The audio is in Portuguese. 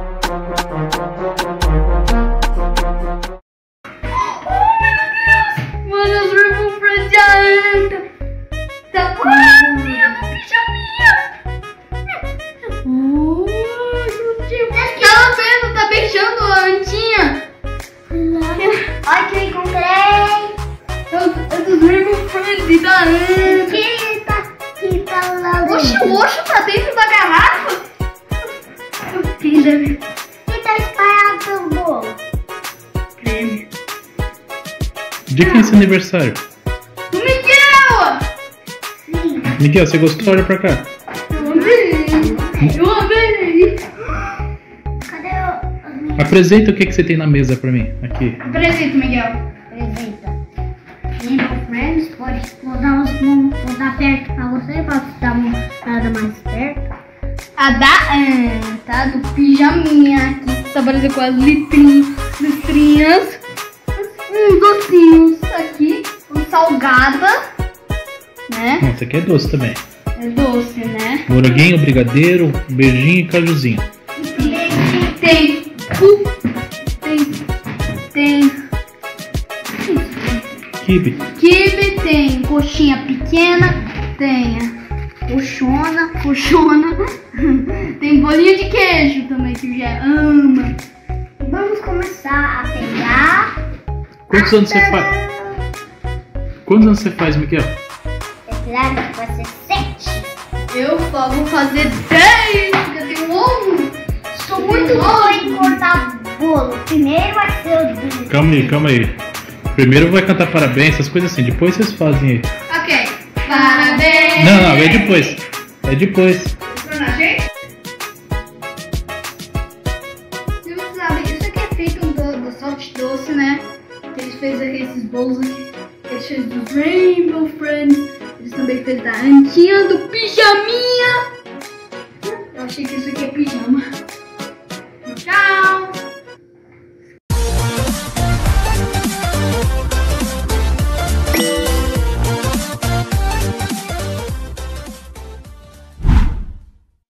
Mano, os Rainbow Friends já anda. Tá quase no pijaminha. Tá vendo? Tá beijando a Antinha. Olha que eu encontrei. É dos Rainbow Friends e da Anta. Que tá lá. Oxe, o Oxo tá dentro da garrafa. Que tá espalhado no bolo. Prêmio. De quem é esse aniversário? Do Miguel! Sim. Miguel, você gostou? Olha pra cá. Eu amei! Eu amei! Cadê o... Apresenta o que você tem na mesa pra mim. Aqui. Apresenta, Miguel. Apresenta. Rainbow Friends, vou dar perto pra você, pra dar nada mais perto. A da Anta, do pijaminha, que tá parecendo com as listrinhas. Uns docinhos aqui, salgada, né? Essa aqui é doce também. É doce, né? Moranguinho, brigadeiro, beijinho e cajuzinho. Tem Kibe. quibe, tem coxinha pequena, tem coxona, tem bolinho de queijo também, que já ama. Vamos começar a pegar. Quantos anos você faz? Quantos anos você faz, Miguel? É claro que vai ser 7. Eu só vou fazer 10, porque eu tenho 11. Estou muito boa em cortar bolo. Primeiro vai ser o dele. Calma aí. Primeiro vai cantar parabéns, essas coisas assim. Depois vocês fazem aí. Ok, parabéns. Não, é depois. É depois. Pra gente? Você não sabe, isso aqui é feito do Salt Doce, né? Eles fez esses bolos aqui. Eles fez dos Rainbow Friends. Eles também fez da Antinha, do pijaminha. Eu achei que isso aqui é pijama.